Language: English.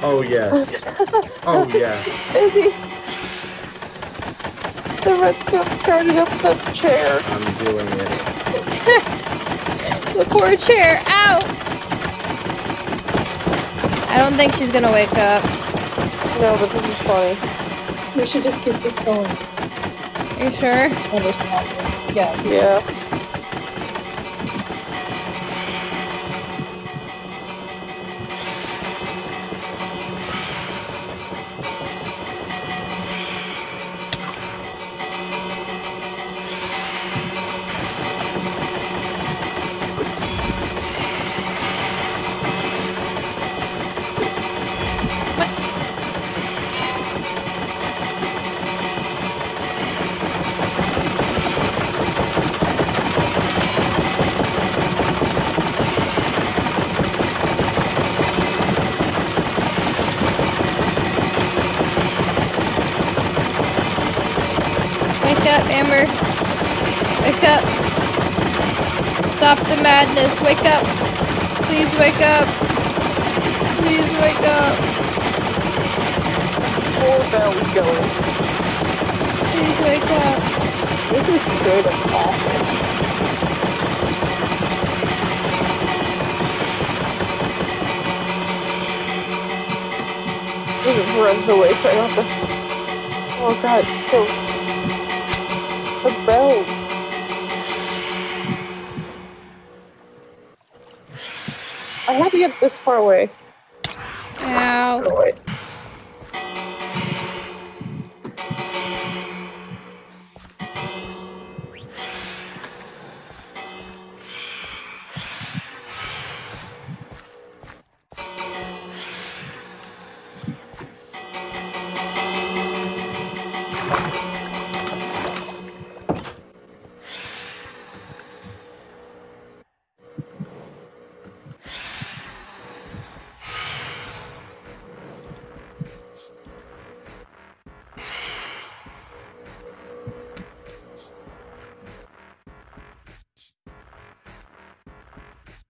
Oh yes. Oh yes. Baby. The redstone started up the chair. I'm doing it. The poor chair. Ow! I don't think she's gonna wake up. No, but this is funny. We should just keep this going. Are you sure? Yeah. Yeah. Wake up, Amber. Wake up. Stop the madness. Wake up. Please wake up. Please wake up. 4 bells going. Please wake up. This is straight up awful. He just runs away so I don't have to... Oh god, it's still... The bells. I had to get this far away. Ow. Oh wait.